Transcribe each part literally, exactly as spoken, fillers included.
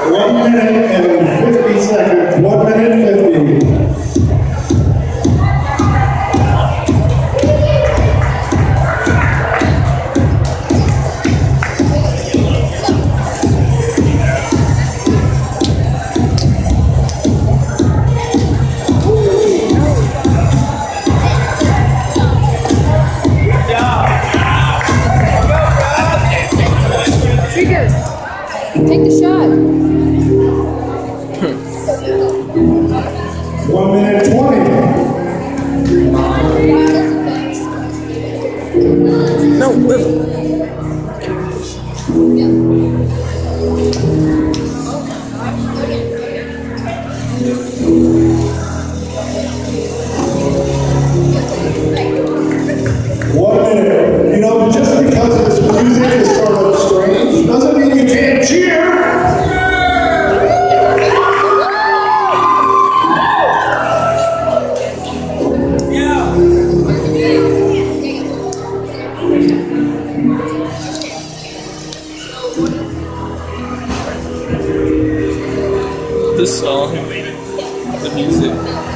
One minute and fifty seconds. One minute fifty. Take the shot. One minute twenty. No, Will. One minute. You know, just because this music is sort of strange doesn't mean you can't cheer. The song, the music.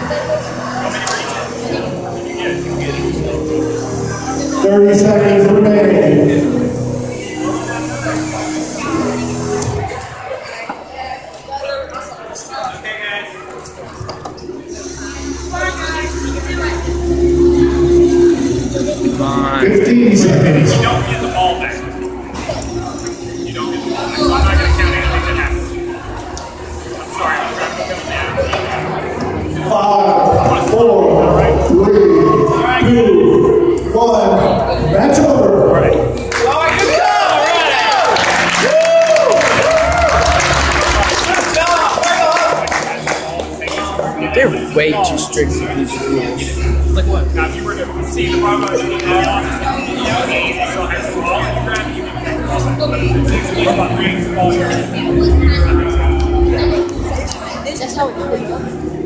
Thirty seconds remaining. Fifteen seconds. You don't get the ball back. You don't get the ball back. I'm not going to count anything that happens. I'm sorry, I'm trying to come down. Five, four, three, two, one. Match over. All right. All right, good job. All right. They're way too strict with these rules. Like what? Now, if you were to see the ball go to the ball, you know, he still has the ball and you grab it, you can make the ball. But if it's the ball, brings the ball here. That's how it is.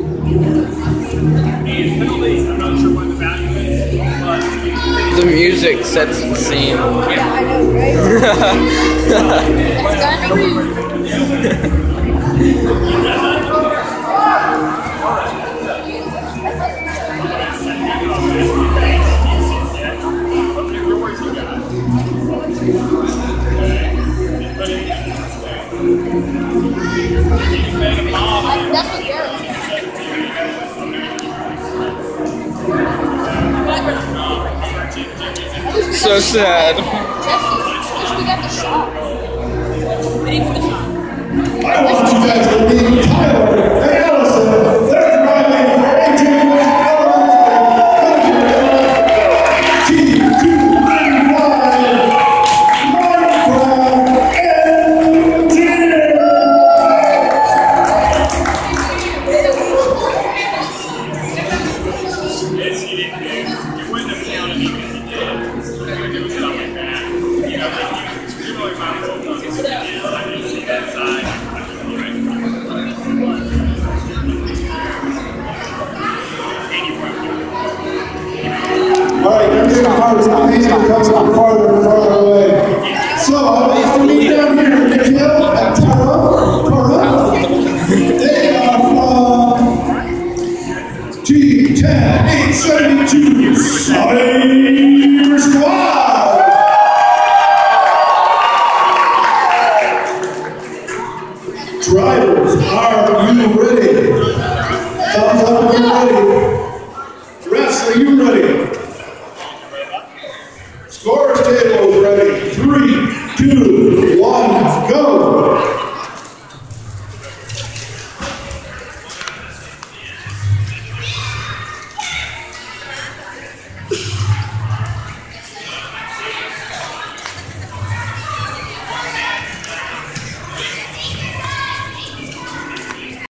And penalties, I'm not sure what the value is, but The music sets the scene. Yeah, I know, right? That's kind of rude. That's what Garrett So sad. Jesse, we got the shot. We didn't get the shot. I want you guys to meet Tyler and Allison. They're driving eighteen T two ninety-five Minecraft Engineer. yes, he didn't do. You wouldn't have counted even if he did. It was something like that. You know, like you really might as well done this again. I didn't see that side. All right, you're getting hard. Stop, stop, stop, stop.